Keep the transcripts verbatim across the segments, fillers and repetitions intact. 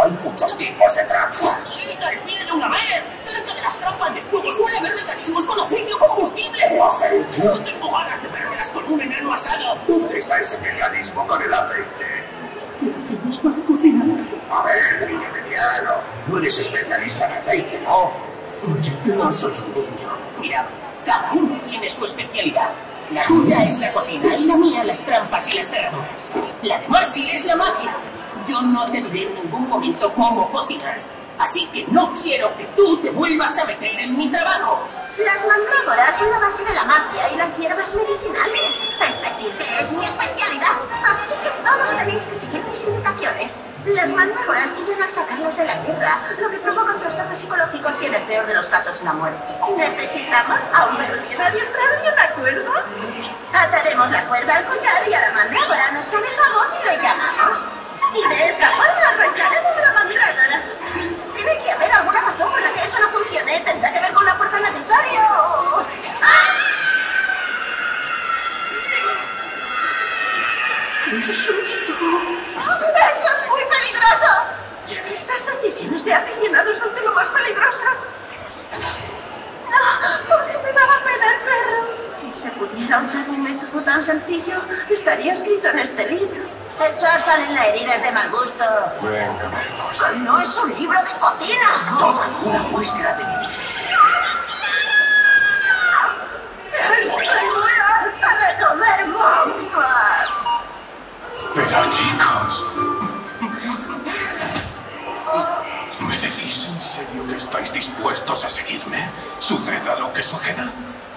hay muchos tipos de trampas. ¡Sí, al pie de una vez! Cerca de las trampas de juego suele haber mecanismos con aceite o combustible. ¿Aceite? No tengo ganas de verlas con un enano asado. ¿Dónde está ese mecanismo con el aceite? ¿Pero qué más para cocinar? A ver, niño mediano, no eres especialista en aceite, ¿no? Oye, que no soy un niño. Mira, cada uno tiene su especialidad. La tuya es la cocina y la mía las trampas y las cerraduras. La de Marcy es la magia. Yo no te diré en ningún momento cómo cocinar. Así que no quiero que tú te vuelvas a meter en mi trabajo. Las mandrágoras son la base de la magia y las hierbas medicinales. Es decir, que es mi especialidad. Así que todos tenéis que seguir mis indicaciones. Las mandrágoras chillan al sacarlas de la tierra, lo que provoca trastornos psicológicos y en el peor de los casos la muerte. Necesitamos a un perro bien adiestrado y una cuerda. Ataremos la cuerda al collar y a la mandrágora nos alejamos y le llamamos. Y de esta forma arrancaremos la mandrágora. Tiene que haber alguna razón por la que eso no funcione. Tendrá que ver con la fuerza necesaria. ¡Ah! ¡Qué susto! ¡Eso es muy peligroso! Esas decisiones de aficionados son de lo más peligrosas. No, porque me daba pena el perro. Si se pudiera usar un método tan sencillo, estaría escrito en este libro. Echar sal en la herida es de mal gusto. Venga, Marcos. Que no es un libro de cocina. Toma una muestra de mí. Estoy muy harta de comer monstruos. Pero chicos... ¿Me decís en serio que estáis dispuestos a seguirme? ¿Suceda lo que suceda?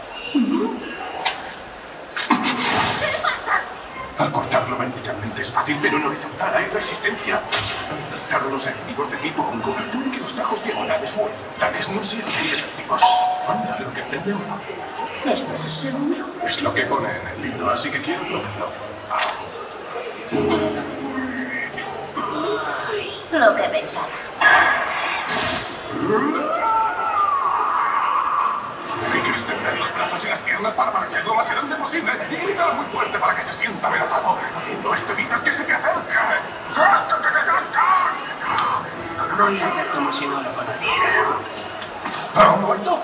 ¿Qué pasa? Al cortarlo verticalmente es fácil, pero en horizontal hay resistencia. Al enfrentar a los enemigos de tipo hongo, puede que los tajos diagonales o horizontales no sean muy efectivos. Anda, lo que aprende uno. ¿Estás seguro? Es lo que pone en el libro, así que quiero probarlo. Lo que pensaba. Hay que extender los brazos y las piernas para parecer lo más grande posible y gritar muy fuerte para que se sienta amenazado. Haciendo esto evitas que se te acerque. Voy a hacer como si no lo conociera. ¿Pero un momento?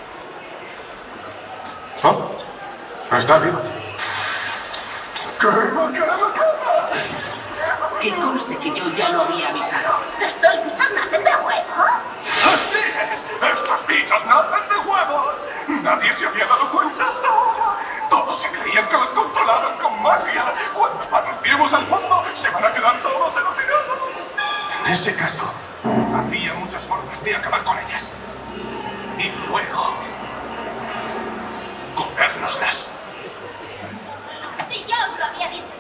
¿Oh? ¿Está vivo? ¡Quema, quema, quema! Que conste que yo ya lo había avisado. ¿Estos bichos nacen de huevos? ¡Así es! ¡Estos bichos nacen de huevos! Nadie se había dado cuenta hasta ahora. Todos se creían que los controlaban con magia. Cuando anunciemos al mundo, se van a quedar todos alucinados. En ese caso, habría muchas formas de acabar con ellas. Y luego... comérnoslas. Sí, ya os lo había dicho.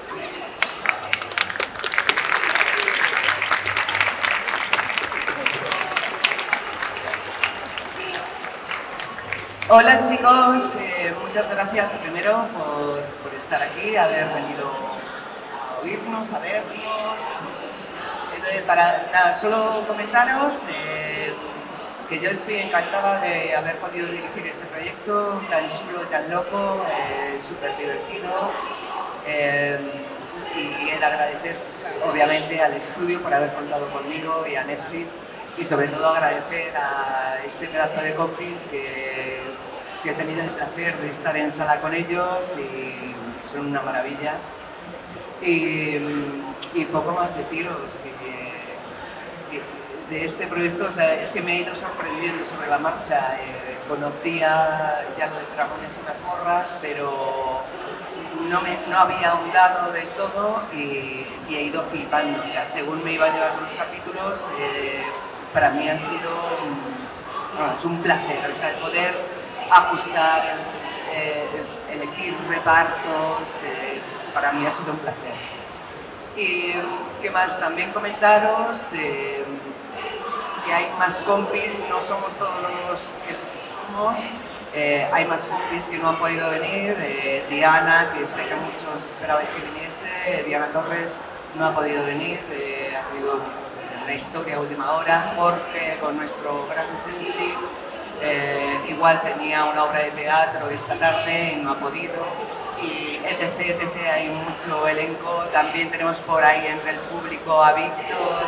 Hola chicos, eh, muchas gracias primero por, por estar aquí, haber venido a oírnos, a vernos. Entonces, para nada, solo comentaros eh, que yo estoy encantada de haber podido dirigir este proyecto tan chulo y tan loco, eh, súper divertido. Eh, y el agradecer pues, obviamente al estudio por haber contado conmigo y a Netflix. Y sobre todo agradecer a este pedazo de compis que, que he tenido el placer de estar en sala con ellos y son una maravilla. Y, y poco más deciros que, que de este proyecto, o sea, es que me he ido sorprendiendo sobre la marcha. Eh, conocía ya lo de Dragones y Mazmorras, pero no, me, no había ahondado del todo y, y he ido flipando. O sea, según me iba llevando los capítulos, eh, para mí ha sido bueno, es un placer, o sea, el poder ajustar, eh, elegir repartos, eh, para mí ha sido un placer. Y qué más, también comentaros eh, que hay más compis, no somos todos los que somos, eh, hay más compis que no han podido venir, eh, Diana, que sé que muchos esperabais que viniese, Diana Torres no ha podido venir, eh, ha habido la historia a última hora, Jorge con nuestro gran Sensi, eh, igual tenía una obra de teatro esta tarde y no ha podido, y etc, etc, hay mucho elenco. También tenemos por ahí entre el público a Víctor, comenté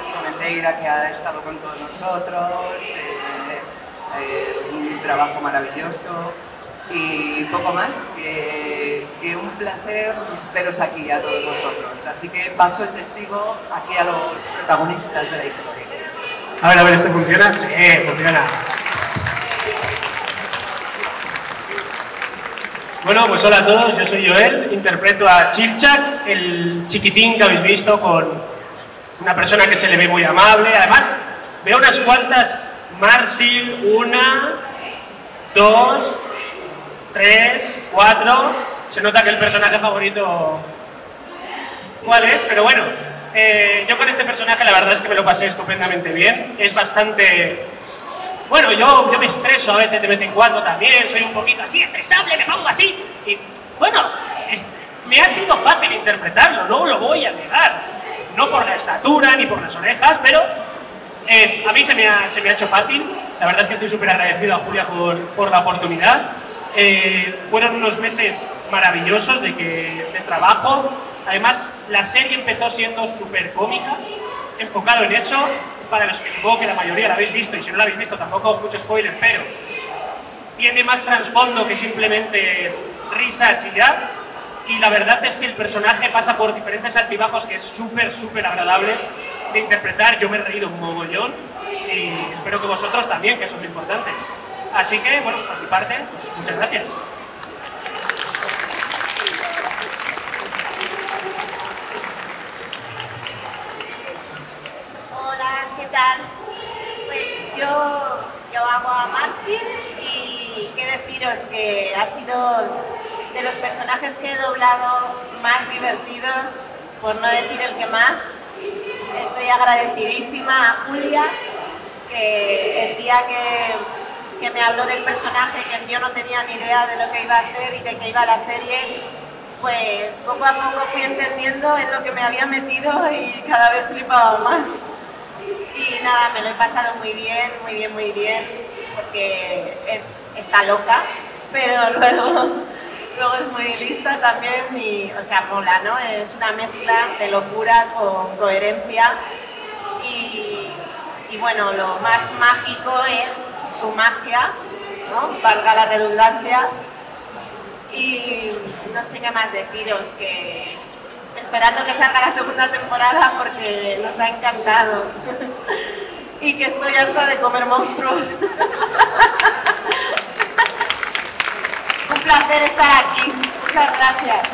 Oliveira, que ha estado con todos nosotros, eh, eh, un trabajo maravilloso. Y poco más, que, que un placer veros aquí a todos vosotros. Así que paso el testigo aquí a los protagonistas de la historia. A ver, a ver, ¿esto funciona? Sí, funciona. Bueno, pues hola a todos, yo soy Joel, interpreto a Chilchak, el chiquitín que habéis visto, con una persona que se le ve muy amable. Además, veo unas cuantas Marcy, una, dos... tres, cuatro, se nota que el personaje favorito cuál es, pero bueno, eh, yo con este personaje la verdad es que me lo pasé estupendamente bien, es bastante... Bueno, yo, yo me estreso a veces de vez en cuando también, soy un poquito así estresable, me pongo así, y bueno, es, me ha sido fácil interpretarlo, no lo voy a negar, no por la estatura ni por las orejas, pero eh, a mí se me, ha, se me ha hecho fácil, la verdad es que estoy súper agradecido a Julia por, por la oportunidad. Eh, fueron unos meses maravillosos de, que, de trabajo. Además, la serie empezó siendo súper cómica, enfocado en eso, para los que supongo que la mayoría la habéis visto, y si no la habéis visto tampoco mucho spoiler, pero tiene más trasfondo que simplemente risas y ya. Y la verdad es que el personaje pasa por diferentes altibajos que es súper, súper agradable de interpretar. Yo me he reído un mogollón y espero que vosotros también, que eso es lo importante. Así que, bueno, por mi parte, pues muchas gracias. Hola, ¿qué tal? Pues yo, yo hago a Marcy y qué deciros que ha sido de los personajes que he doblado más divertidos, por no decir el que más. Estoy agradecidísima a Julia, que el día que... que me habló del personaje, que yo no tenía ni idea de lo que iba a hacer y de qué iba la serie, pues poco a poco fui entendiendo en lo que me había metido y cada vez flipaba más. Y nada, me lo he pasado muy bien, muy bien, muy bien, porque es, está loca, pero luego, luego es muy lista también y, o sea, mola, ¿no? Es una mezcla de locura con coherencia y, y bueno, lo más mágico es su magia, ¿no? Valga la redundancia, y no sé qué más deciros, que esperando que salga la segunda temporada porque nos ha encantado y que estoy harta de comer monstruos. Un placer estar aquí, muchas gracias.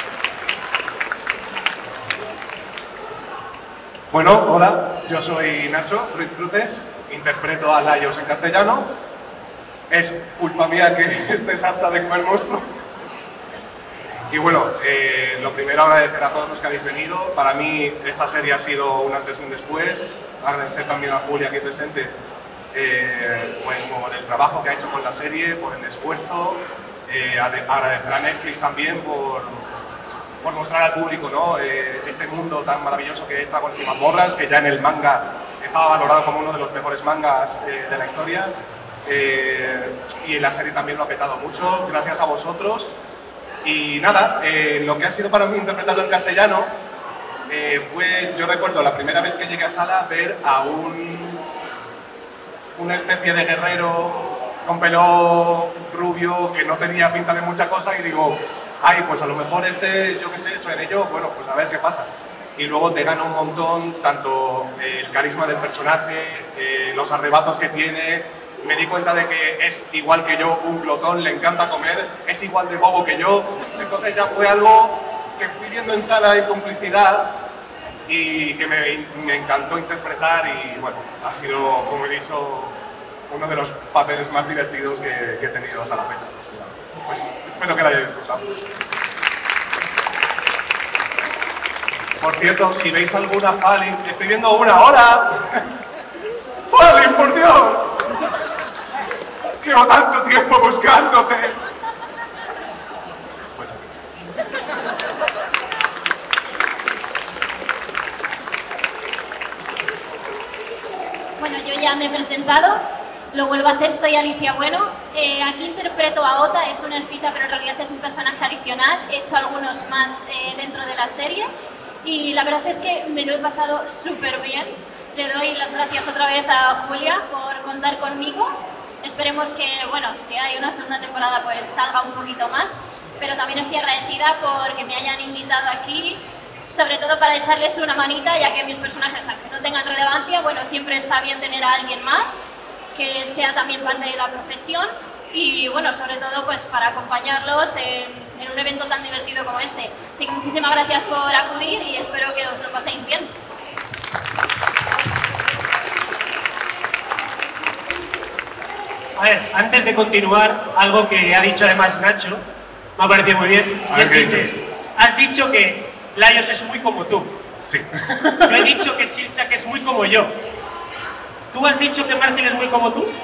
Bueno, hola, yo soy Nacho Ruiz Cruces, interpreto a Laios en castellano. Es culpa mía que estés harta de comer monstruos. Y bueno, eh, lo primero agradecer a todos los que habéis venido. Para mí esta serie ha sido un antes y un después. Agradecer también a Julia aquí presente eh, pues por el trabajo que ha hecho con la serie, por el esfuerzo. Eh, agradecer a Netflix también por... por mostrar al público, ¿no? eh, este mundo tan maravilloso que es Dragones y Mazmorras, que ya en el manga estaba valorado como uno de los mejores mangas eh, de la historia, eh, y en la serie también lo ha petado mucho, gracias a vosotros. Y nada, eh, lo que ha sido para mí interpretarlo en castellano eh, fue, yo recuerdo la primera vez que llegué a sala, ver a un, una especie de guerrero con pelo rubio que no tenía pinta de mucha cosa y digo, ay, pues a lo mejor este, yo qué sé, soy yo, bueno, pues a ver qué pasa. Y luego te gana un montón, tanto el carisma del personaje, eh, los arrebatos que tiene. Me di cuenta de que es igual que yo, un glotón, le encanta comer, es igual de bobo que yo. Entonces ya fue algo que fui viendo en sala en complicidad y que me, me encantó interpretar y bueno, ha sido, como he dicho, uno de los papeles más divertidos que, que he tenido hasta la fecha. Pues espero que la hayáis disfrutado. Por cierto, si veis alguna Falling, estoy viendo una hora. ¡Falling, por Dios! Llevo tanto tiempo buscándote. Pues así. Bueno, yo ya me he presentado, lo vuelvo a hacer, soy Alicia Bueno. Eh, aquí interpreto a Ota, es una elfita, pero en realidad es un personaje adicional. He hecho algunos más eh, dentro de la serie y la verdad es que me lo he pasado súper bien. le doy las gracias otra vez a Julia por contar conmigo. Esperemos que, bueno, si hay una segunda temporada, pues salga un poquito más. Pero también estoy agradecida porque me hayan invitado aquí, sobre todo para echarles una manita, ya que mis personajes, aunque no tengan relevancia, bueno, siempre está bien tener a alguien más que sea también parte de la profesión y, bueno, sobre todo pues para acompañarlos en, en un evento tan divertido como este. Así que muchísimas gracias por acudir y espero que os lo paséis bien. A ver, antes de continuar, algo que ha dicho además Nacho, me ha parecido muy bien, y es que has dicho que Laios es muy como tú. Sí. Yo he dicho que Chilchak es muy como yo. ¿Tú has dicho que Marcel es muy como tú?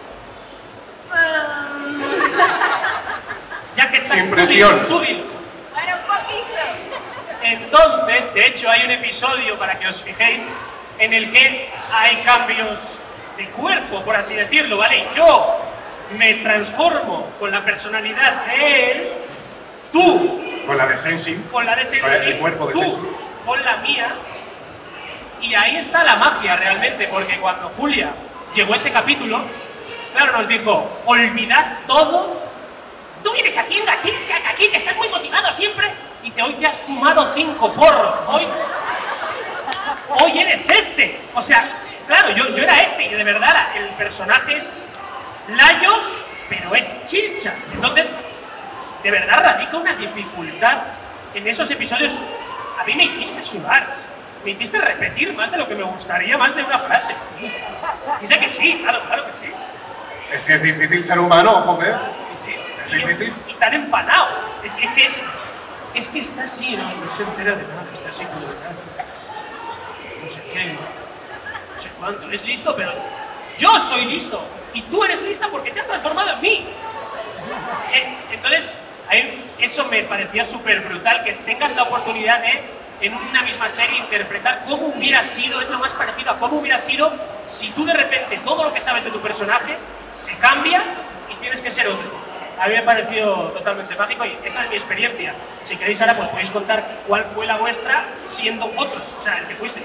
Ya que estás... Sin presión. Tú dilo. Bueno, un poquito. Entonces, de hecho, hay un episodio, para que os fijéis, en el que hay cambios de cuerpo, por así decirlo, ¿vale? Yo me transformo con la personalidad de él, tú Con la de Senshi. con la de Senshi, Con el cuerpo de tú Senshi. con la mía, y ahí está la magia realmente, porque cuando Julia llegó a ese capítulo, claro, nos dijo, olvidad todo, tú vienes haciendo a Chilchak aquí, que estás muy motivado siempre, y te, hoy te has fumado cinco porros, hoy, hoy eres este, o sea, claro, yo, yo era este, y de verdad el personaje es Laios, pero es Chilchak, entonces, de verdad radica una dificultad en esos episodios. A mí me hiciste sudar, me hiciste repetir más de lo que me gustaría, más de una frase. Dice que sí, claro, claro que sí. Es que es difícil ser humano, joder. Sí, Es y, difícil. y tan empanado. Es que, es que, es, es que está así, ¿no? No se entera de nada, está así como de nada. No sé qué, no sé cuánto. Es listo, pero yo soy listo. Y tú eres lista porque te has transformado en mí. Eh, entonces, ahí, eso me parecía súper brutal, que tengas la oportunidad de, en una misma serie, interpretar cómo hubiera sido, es lo más parecido a cómo hubiera sido si tú de repente todo lo que sabes de tu personaje se cambia y tienes que ser otro. A mí me pareció totalmente mágico y esa es mi experiencia. Si queréis ahora, pues podéis contar cuál fue la vuestra siendo otro, o sea, el que fuisteis.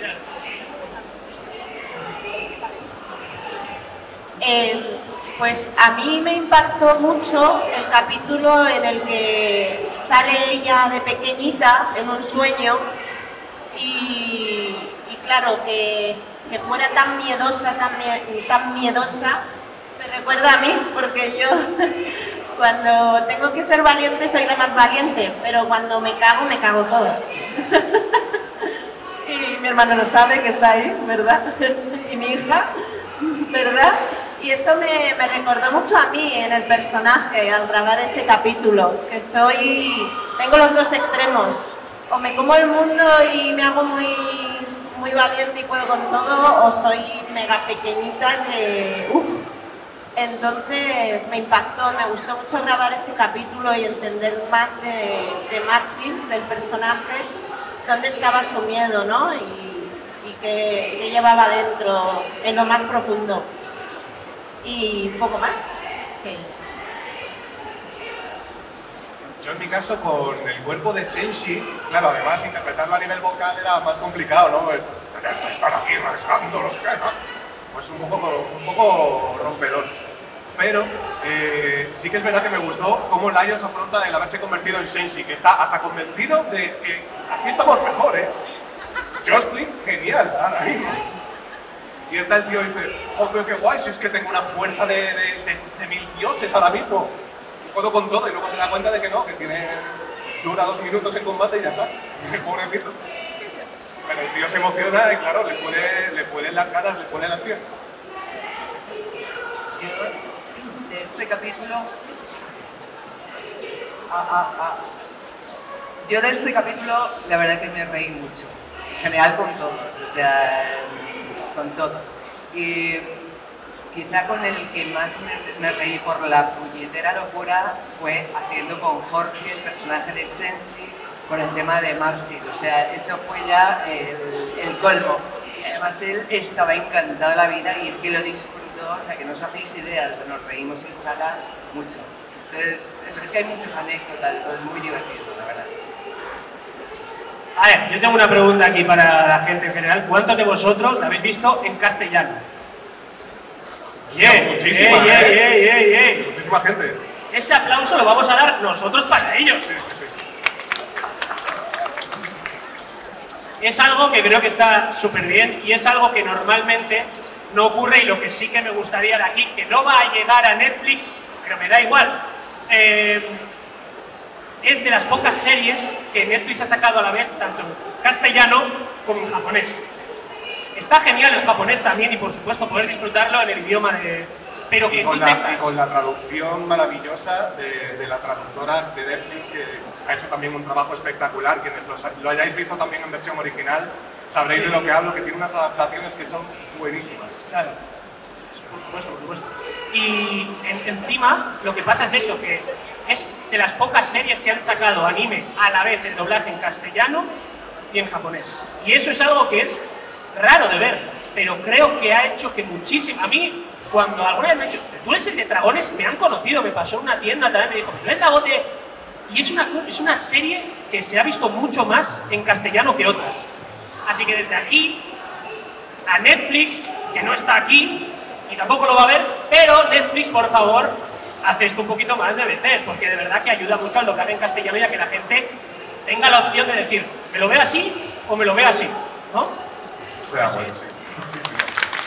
Eh, pues a mí me impactó mucho el capítulo en el que sale ella de pequeñita en un sueño y, y claro, que, que fuera tan miedosa, tan, mie- tan miedosa, me recuerda a mí, porque yo cuando tengo que ser valiente soy la más valiente, pero cuando me cago, me cago toda. Y mi hermano lo sabe, que está ahí, ¿verdad? Y mi hija, ¿verdad? Y eso me, me recordó mucho a mí en el personaje al grabar ese capítulo, que soy, tengo los dos extremos, o me como el mundo y me hago muy, muy valiente y puedo con todo, o soy mega pequeñita que, uff. Entonces me impactó, me gustó mucho grabar ese capítulo y entender más de, de Marcel, del personaje, dónde estaba su miedo, ¿no? Y, y qué, qué llevaba dentro, en lo más profundo. Y poco más. Okay. Yo en mi caso con el cuerpo de Senshi, claro, además interpretarlo a nivel vocal era más complicado, ¿no? El tener que estar aquí rasgando los caras, pues un poco, un poco rompedor. Pero eh, sí que es verdad que me gustó cómo Laios afronta el haberse convertido en Senshi, que está hasta convencido de que así estamos mejor, ¿eh? Jocelyn, genial, ahora mismo. Y está el tío y dice, joder, qué guay, si es que tengo una fuerza de, de, de, de mil dioses ahora mismo. Puedo con todo, y luego se da cuenta de que no, que tiene, dura dos minutos en combate y ya está. Pobrecito. Pero el tío se emociona y claro, le puede, le pueden las ganas, le puede la ansia. Yo, de este capítulo... Ah, ah, ah. Yo de este capítulo, la verdad que me reí mucho. En general con todos, o sea, con todos. Y quizá con el que más me, me reí por la puñetera locura fue haciendo con Jorge el personaje de Senshi con el tema de Marcel. O sea, eso fue ya el, el colmo. Además, él estaba encantado de la vida y el que lo disfrutó, o sea, que no os hacéis ideas, o sea, nos reímos en sala mucho. Entonces, eso, es que hay muchas anécdotas, todo es muy divertido, la verdad. A ver, yo tengo una pregunta aquí para la gente en general. ¿Cuántos de vosotros la habéis visto en castellano? Yeah, muchísima, yeah, ¿eh? yeah, yeah, yeah, yeah. Muchísima gente. Este aplauso lo vamos a dar nosotros para ellos. Sí, sí, sí. Es algo que creo que está súper bien y es algo que normalmente no ocurre, y lo que sí que me gustaría de aquí, que no va a llegar a Netflix, pero me da igual. Eh, es de las pocas series que Netflix ha sacado a la vez, tanto en castellano como en japonés. Está genial el japonés también y por supuesto poder disfrutarlo en el idioma de... Pero que y, con tú la, tengas... y con la traducción maravillosa de, de la traductora de Netflix, que ha hecho también un trabajo espectacular. Quienes lo, lo hayáis visto también en versión original, sabréis Sí. de lo que hablo, que tiene unas adaptaciones que son buenísimas. Claro, por supuesto, por supuesto. Y en- encima lo que pasa es eso, que es de las pocas series que han sacado anime a la vez el doblaje en castellano y en japonés. Y eso es algo que es raro de ver, pero creo que ha hecho que muchísimo... A mí, cuando alguna vez me han dicho, ¿tú eres el de Dragones? Me han conocido, me pasó en una tienda también, me dijo, ¿tú eres la voz de...? Y es una, es una serie que se ha visto mucho más en castellano que otras. Así que desde aquí, a Netflix, que no está aquí, y tampoco lo va a ver, pero Netflix, por favor, hace esto un poquito más de veces, porque de verdad que ayuda mucho al doblaje en castellano y a que la gente tenga la opción de decir, ¿me lo veo así o me lo veo así? ¿No? Estoy de acuerdo, sí. Sí, sí.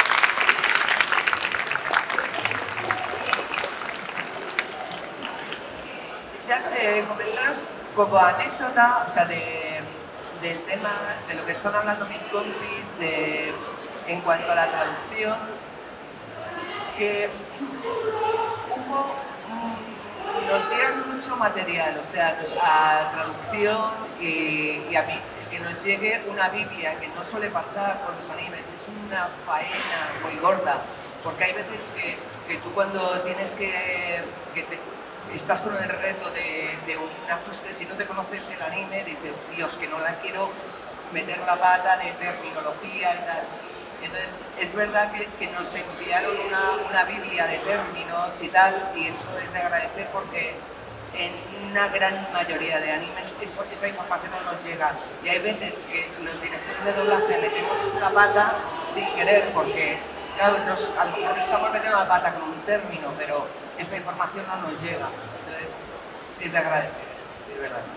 Ya eh, comentaros como anécdota, o sea, de, del tema, de lo que están hablando mis compis, de, en cuanto a la traducción, que hubo, mm, nos dieron mucho material, o sea, nos- a traducción y, y a mí, que nos llegue una Biblia, que no suele pasar con los animes, es una faena muy gorda, porque hay veces que, que tú cuando tienes que, que te, estás con el reto de, de un ajuste, si no te conoces el anime, dices, Dios, que no la quiero meter la pata de terminología y tal. Entonces, es verdad que, que nos enviaron una, una Biblia de términos y tal, y eso es de agradecer porque en una gran mayoría de animes eso, esa información no nos llega. Y hay veces que los directores de doblaje metemos la pata sin querer, porque claro, nos, a lo mejor estamos metiendo la pata con un término, pero esta información no nos llega. Entonces, es de agradecer eso, sí, de verdad.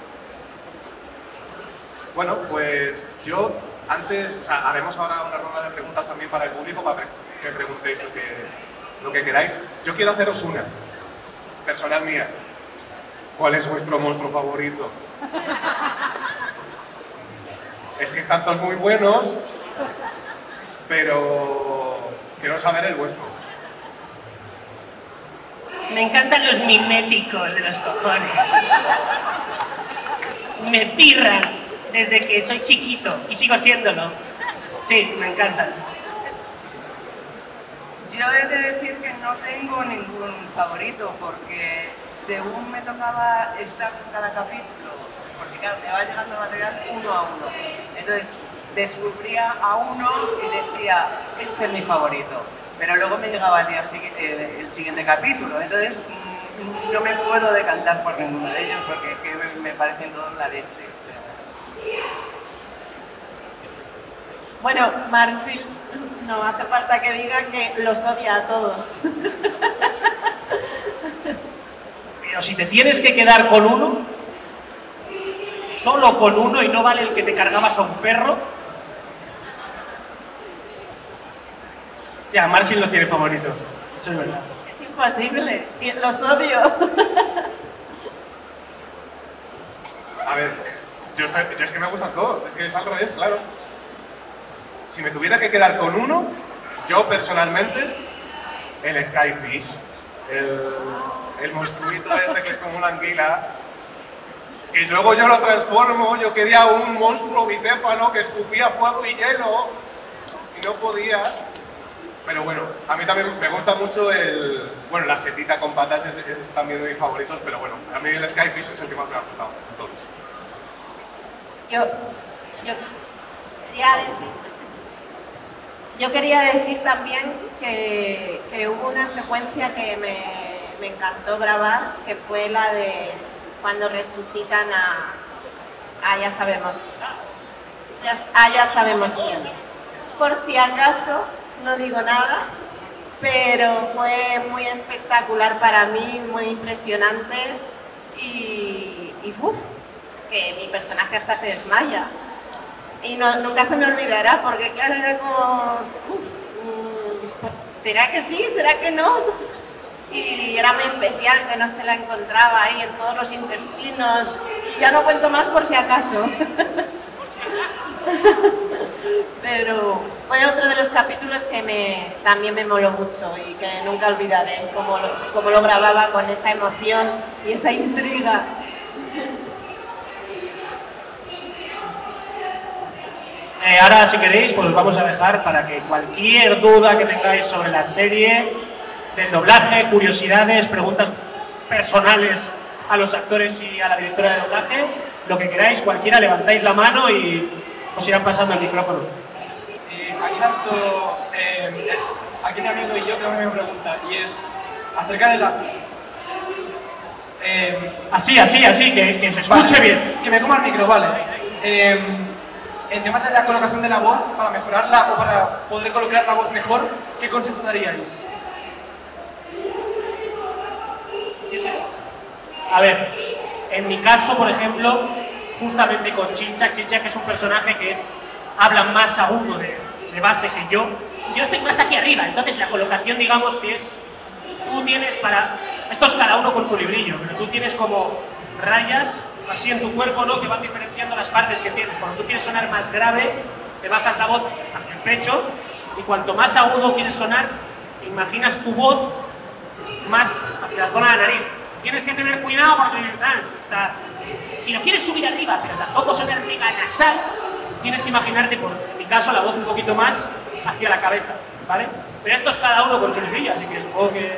Bueno, pues yo antes, o sea, haremos ahora una ronda de preguntas también para el público, para que preguntéis lo que, lo que queráis. Yo quiero haceros una, personal mía. ¿Cuál es vuestro monstruo favorito? Es que están todos muy buenos, pero quiero saber el vuestro. Me encantan los miméticos de los cojones. Me pirran desde que soy chiquito y sigo siéndolo. Sí, me encantan. Yo he de decir que no tengo ningún favorito porque según me tocaba estar en cada capítulo, porque claro, me va llegando el material uno a uno. Entonces descubría a uno y decía, este es mi favorito. Pero luego me llegaba el, día, el, el siguiente capítulo. Entonces no me puedo decantar por ninguno de ellos porque que me, me parecen todos la leche. O sea. Bueno, Marcil, no hace falta que diga que los odia a todos. Pero si te tienes que quedar con uno, solo con uno, y no vale el que te cargabas a un perro. Ya, Marcin lo tiene favorito, eso es verdad. Es imposible, los odio. A ver, yo, estoy, yo es que me gustan todos, es que es al revés, claro. Si me tuviera que quedar con uno, yo personalmente, el Skyfish, el, el monstruito este que es como una anguila, y luego yo lo transformo, yo quería un monstruo bicéfalo que escupía fuego y hielo, y no podía. Pero bueno, a mí también me gusta mucho el... Bueno, la setita con patas es, es también de mis favoritos, pero bueno, a mí el Skyfish es el que más me ha gustado de todos. Yo, yo quería decir... Yo quería decir también que, que hubo una secuencia que me, me encantó grabar, que fue la de cuando resucitan a, Ah, ya sabemos. Ya, ah, ya sabemos quién. Por si acaso, no digo nada, pero fue muy espectacular para mí, muy impresionante y, y uf, que mi personaje hasta se desmaya. Y no, nunca se me olvidará, porque claro, era como, uf, ¿será que sí? ¿Será que no? Y era muy especial, que no se la encontraba ahí en todos los intestinos. Y ya no cuento más por si acaso. Pero fue otro de los capítulos que me, también me moló mucho y que nunca olvidaré, como lo, como lo grababa con esa emoción y esa intriga. Eh, ahora, si queréis, pues os vamos a dejar para que cualquier duda que tengáis sobre la serie, del doblaje, curiosidades, preguntas personales a los actores y a la directora de doblaje, lo que queráis, cualquiera, levantáis la mano y os irán pasando el micrófono. Eh, aquí tanto, eh, aquí mi amigo y yo tenemos una pregunta, y es acerca de la... Eh, así, así, así, que, que se escuche vale, bien. Que me coma el micro, vale. Eh, en temas de la colocación de la voz, para mejorarla o para poder colocar la voz mejor, ¿qué consejo daríais? A ver, en mi caso, por ejemplo, justamente con Chilchak, Chilchak es un personaje que es, habla más agudo de, de base que yo. Yo estoy más aquí arriba, entonces la colocación, digamos, que es, tú tienes para, esto es cada uno con su librillo, pero tú tienes como rayas así en tu cuerpo, ¿no?, que van diferenciando las partes que tienes. Cuando tú quieres sonar más grave, te bajas la voz hacia el pecho, y cuanto más agudo quieres sonar, te imaginas tu voz más hacia la zona de la nariz. Tienes que tener cuidado porque está, si lo quieres subir arriba, pero tampoco sonar mega nasal, tienes que imaginarte, por, en mi caso, la voz un poquito más hacia la cabeza, ¿vale? Pero esto es cada uno con su librillo, así que supongo que...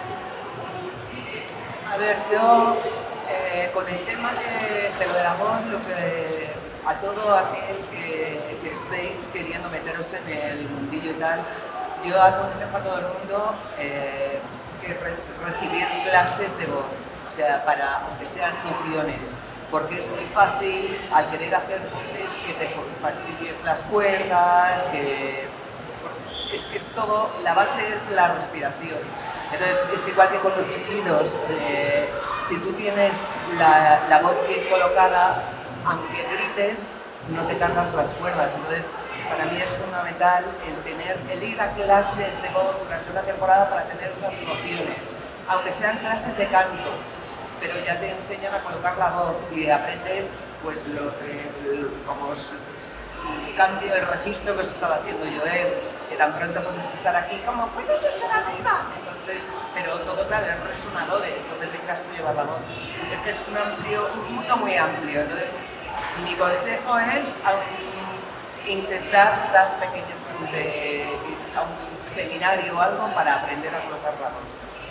A ver, yo, eh, con el tema de, de lo de la voz, lo que a todo aquel que, que estéis queriendo meteros en el mundillo y tal, yo aconsejo a todo el mundo eh, que re recibir clases de voz, o sea, para, aunque sean nociones, porque es muy fácil al querer hacer voces que te fastidies las cuerdas, que es que es todo, la base es la respiración. Entonces es igual que con los chillidos, eh, si tú tienes la, la voz bien colocada, aunque grites, no te cargas las cuerdas. Entonces para mí es fundamental el, tener, el ir a clases de voz durante una temporada para tener esas nociones, aunque sean clases de canto, pero ya te enseñan a colocar la voz y aprendes pues lo, eh, el, como os, el cambio del registro que os estaba haciendo Joel, que tan pronto puedes estar aquí como puedes estar arriba. Entonces, pero todo claro, en resonadores, donde te creas tú llevar la voz. Es que es un amplio, un mundo muy amplio. Entonces, mi consejo es um, intentar dar pequeñas clases de a un seminario o algo para aprender a colocar la voz.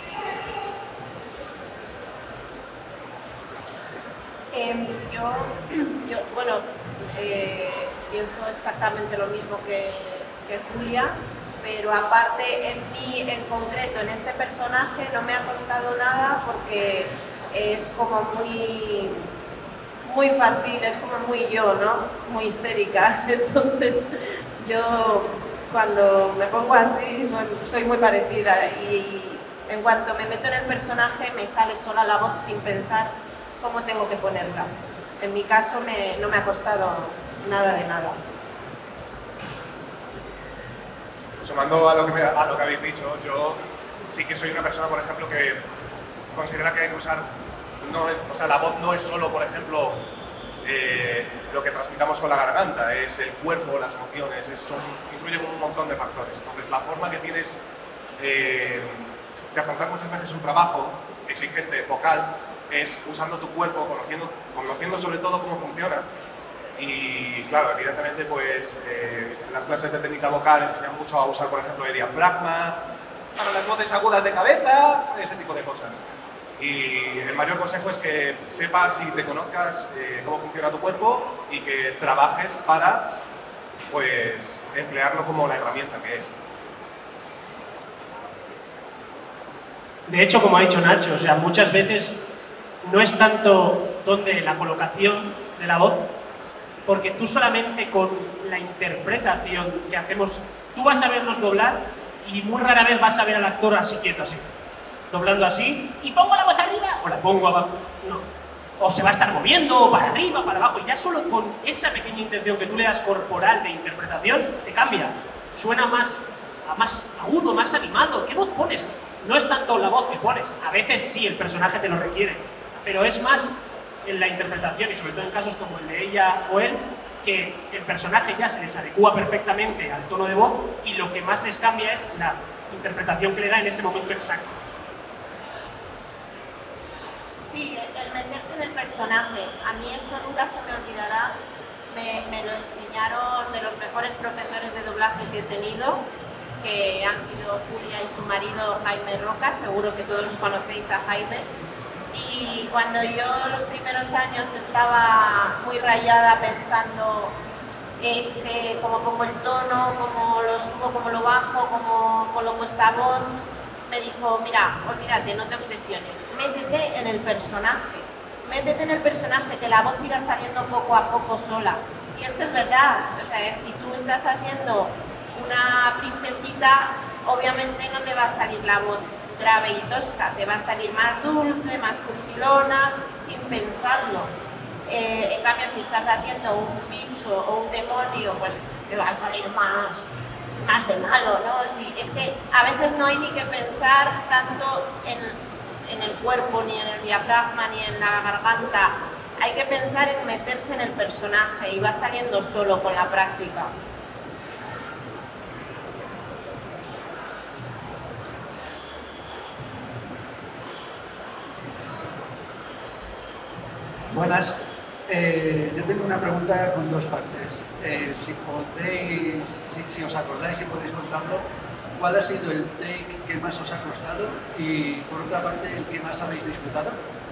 Eh, yo, yo, bueno, eh, pienso exactamente lo mismo que, que Julia, pero aparte en mí, en concreto, en este personaje no me ha costado nada porque es como muy, muy infantil, es como muy yo, ¿no? Muy histérica. Entonces yo cuando me pongo así soy, soy muy parecida y en cuanto me meto en el personaje me sale sola la voz sin pensar cómo tengo que ponerla. En mi caso me, no me ha costado nada de nada. Sumando a lo, que me, a lo que habéis dicho, yo sí que soy una persona, por ejemplo, que considera que hay que usar, no es, o sea, la voz no es solo, por ejemplo, eh, lo que transmitamos con la garganta, es el cuerpo, las emociones, es, son, incluyen un montón de factores. Entonces, la forma que tienes eh, de afrontar muchas veces un trabajo exigente, vocal, es usando tu cuerpo, conociendo, conociendo sobre todo cómo funciona. Y claro, evidentemente pues eh, las clases de técnica vocal enseñan mucho a usar, por ejemplo, el diafragma, para las voces agudas de cabeza, ese tipo de cosas. Y el mayor consejo es que sepas y te conozcas eh, cómo funciona tu cuerpo y que trabajes para pues emplearlo como la herramienta que es. De hecho, como ha dicho Nacho, o sea, muchas veces no es tanto donde la colocación de la voz, porque tú solamente con la interpretación que hacemos, tú vas a vernos doblar y muy rara vez vas a ver al actor así quieto, así, doblando así, y pongo la voz arriba o la pongo abajo, no. O se va a estar moviendo, o para arriba, para abajo, y ya solo con esa pequeña intención que tú le das corporal de interpretación, te cambia. Suena más, más agudo, más animado. ¿Qué voz pones? No es tanto la voz que pones, a veces sí, el personaje te lo requiere, pero es más en la interpretación, y sobre todo en casos como el de ella o él, que el personaje ya se les adecua perfectamente al tono de voz y lo que más les cambia es la interpretación que le da en ese momento exacto. Sí, el meterte en el personaje, a mí eso nunca se me olvidará. Me, me lo enseñaron de los mejores profesores de doblaje que he tenido, que han sido Julia y su marido Jaime Roca, seguro que todos conocéis a Jaime. Y cuando yo los primeros años estaba muy rayada pensando es que cómo pongo el tono, cómo lo subo, cómo lo bajo, cómo coloco esta voz, me dijo, mira, olvídate, no te obsesiones, métete en el personaje, métete en el personaje, que la voz irá saliendo poco a poco sola. Y es que es verdad, o sea, si tú estás haciendo una princesita, obviamente no te va a salir la voz grave y tosca, te va a salir más dulce, más cursilona, sin pensarlo. Eh, en cambio, si estás haciendo un bicho o un demonio, pues te va a salir más, más de malo, ¿no? Sí, es que a veces no hay ni que pensar tanto en, en el cuerpo, ni en el diafragma, ni en la garganta. Hay que pensar en meterse en el personaje y va saliendo solo con la práctica. Buenas. Eh, yo tengo una pregunta con dos partes. Eh, si podéis, si, si os acordáis, si podéis contarlo, ¿cuál ha sido el take que más os ha costado? Y por otra parte, el que más habéis disfrutado.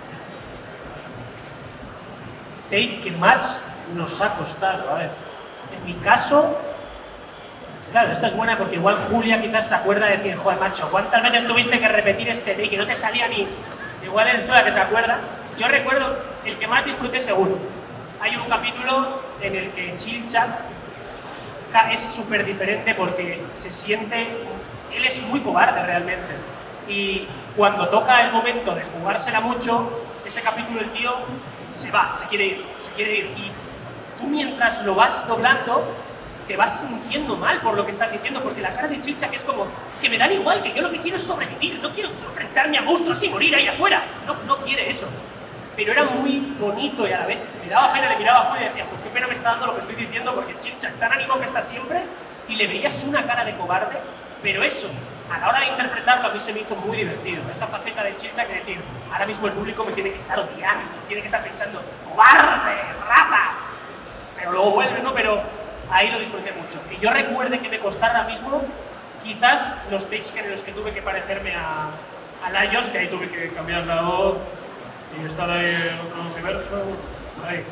Take que más nos ha costado. A ver, en mi caso, claro, esta es buena porque igual Julia quizás se acuerda de decir, joder, macho, ¿cuántas veces tuviste que repetir este take y no te salía ni...? Igual eres tú la que se acuerda. Yo recuerdo el que más disfruté seguro. Hay un capítulo en el que Chilchak es súper diferente porque se siente... Él es muy cobarde realmente. Y cuando toca el momento de jugársela mucho, ese capítulo el tío se va, se quiere ir, se quiere ir. Y tú mientras lo vas doblando, te vas sintiendo mal por lo que estás diciendo, porque la cara de Chilchak es como que me dan igual, que yo lo que quiero es sobrevivir, no quiero enfrentarme a monstruos y morir ahí afuera. No, no quiere eso. Pero era muy bonito y a la vez me daba pena, le miraba afuera y decía, pues qué pena me está dando lo que estoy diciendo, porque Chilchak tan animado que está siempre, y le veías una cara de cobarde, pero eso, a la hora de interpretarlo, a mí se me hizo muy divertido. Esa faceta de Chilchak de decir, ahora mismo el público me tiene que estar odiando, tiene que estar pensando, ¡cobarde, rata! Pero luego vuelve, ¿no? Pero ahí lo disfruté mucho. Que yo recuerde que me costara ahora mismo, quizás los takes en los que tuve que parecerme a, a Laios, que ahí tuve que cambiar la voz y estar ahí en otro universo, ahí.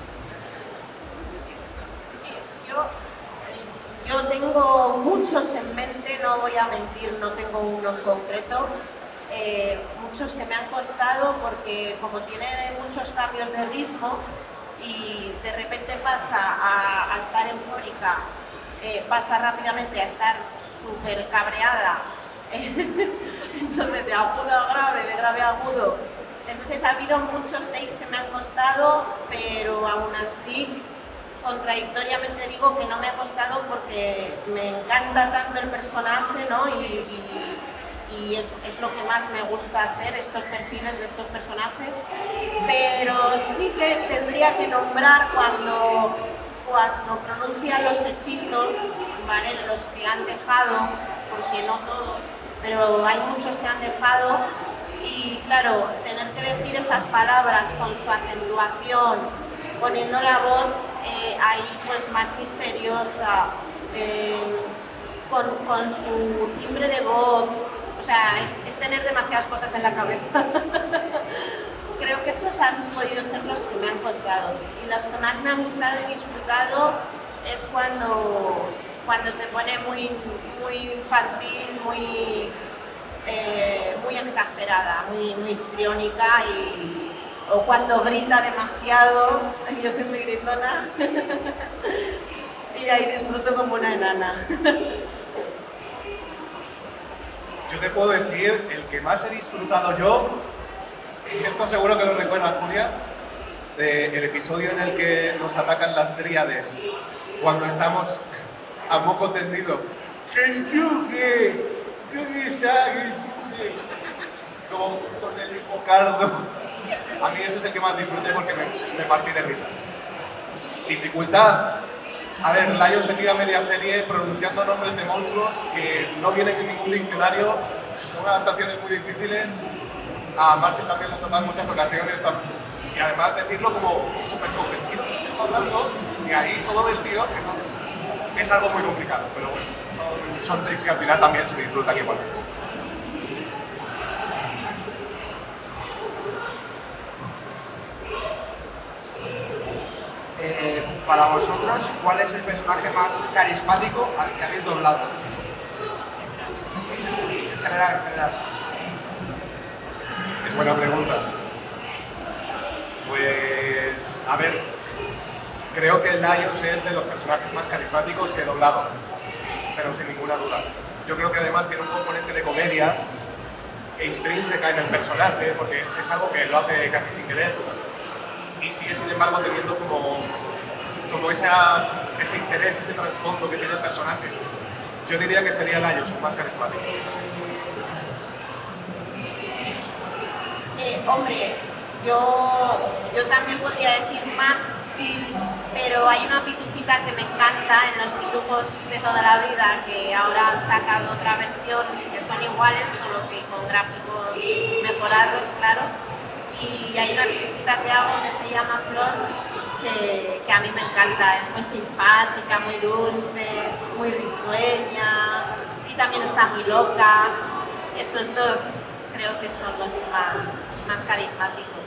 Yo, yo tengo muchos en mente, no voy a mentir, no tengo uno en concreto. Eh, muchos que me han costado porque como tiene muchos cambios de ritmo y de repente pasa a, a estar eufórica, eh, pasa rápidamente a estar súper cabreada, entonces de agudo a grave, de grave a agudo. Entonces ha habido muchos takes que me han costado, pero aún así, contradictoriamente digo que no me ha costado porque me encanta tanto el personaje, ¿no? Y, y, y es, es lo que más me gusta hacer, estos perfiles de estos personajes. Pero sí que tendría que nombrar cuando, cuando pronuncian los hechizos, ¿vale? Los que han dejado, porque no todos, pero hay muchos que han dejado. Y claro, tener que decir esas palabras con su acentuación, poniendo la voz eh, ahí pues más misteriosa, eh, con, con su timbre de voz, o sea, es, es tener demasiadas cosas en la cabeza. Creo que esos han podido ser los que me han costado. Y los que más me han gustado y disfrutado es cuando, cuando se pone muy, muy infantil, muy... Eh, muy exagerada, muy, muy histriónica y o cuando grita demasiado, yo soy muy gritona, y ahí disfruto como una enana. Yo te puedo decir, el que más he disfrutado yo, y esto seguro que lo recuerda Julia, del episodio en el que nos atacan las dríades, cuando estamos a moco tendido. ¡Kenjuke! Como con el hipocardo. A mí ese es el que más disfruté porque me, me partí de risa. Dificultad. A ver, Lion se tira media serie pronunciando nombres de monstruos que no vienen en ningún diccionario, son adaptaciones muy difíciles. A Marcel también le toca en muchas ocasiones, y además decirlo como súper convencido, está hablando, y ahí todo del tío, entonces es algo muy complicado, pero bueno, son, son tricks que al final también se disfrutan igualmente. Eh, para vosotros, ¿cuál es el personaje más carismático al que habéis doblado? En general, en general. Es buena pregunta. Pues, a ver, creo que Lions es de los personajes más carismáticos que he doblado, pero sin ninguna duda. Yo creo que además tiene un componente de comedia intrínseca en el personaje, porque es, es algo que lo hace casi sin querer. Y sigue, sin embargo, teniendo como, como esa, ese interés, ese trasfondo que tiene el personaje. Yo diría que sería Lions el más carismático. Eh, hombre, yo, yo también podría decir Marcel, pero hay una pitufita que me encanta en los pitufos de toda la vida, que ahora han sacado otra versión, que son iguales, solo que con gráficos mejorados, claro. Y hay una pitufita que hago que se llama Flor, que, que a mí me encanta, es muy simpática, muy dulce, muy risueña y también está muy loca. Esos dos creo que son los más, más carismáticos.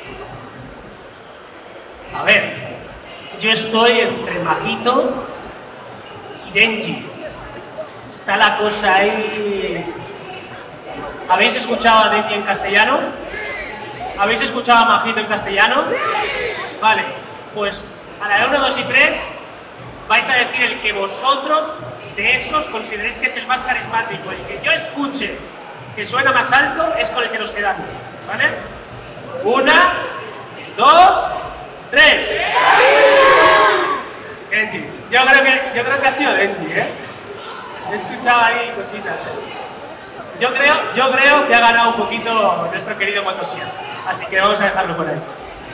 A ver, yo estoy entre Majito y Denji. Está la cosa ahí... ¿Habéis escuchado a Denji en castellano? ¿Habéis escuchado a Majito en castellano? Vale, pues a la de uno, dos y tres vais a decir el que vosotros de esos consideréis que es el más carismático. El que yo escuche que suena más alto es con el que nos quedamos, ¿vale? Una, dos, tres. Denji. Yo creo que, yo creo que ha sido Denji, ¿eh? He escuchado ahí cositas, ¿eh? Yo creo, yo creo que ha ganado un poquito nuestro querido Motosierra, así que vamos a dejarlo por ahí.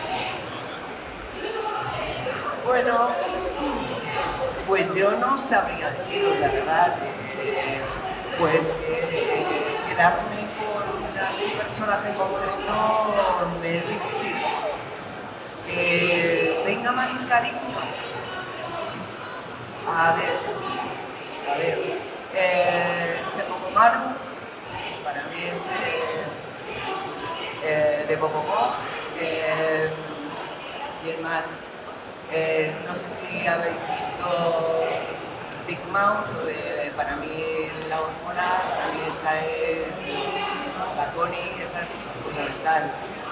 Bueno, pues yo no sabría deciros la verdad, eh, pues eh, quedarme con un personaje en concreto me es difícil. Que tenga más cariño. A ver, a ver, eh, de Pocomaru, para mí es eh, eh, de Pocomo, eh, y es más, eh, no sé si habéis visto Big Mouth, eh, para mí la hormona, para mí esa es la Connie, esa es fundamental.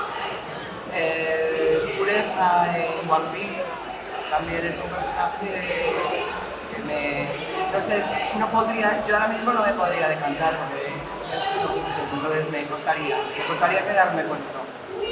Eh, Pureza en One Piece también es un personaje que me... no sé, no podría, yo ahora mismo no me podría decantar porque he sido muchos, entonces me costaría, me costaría quedarme con uno.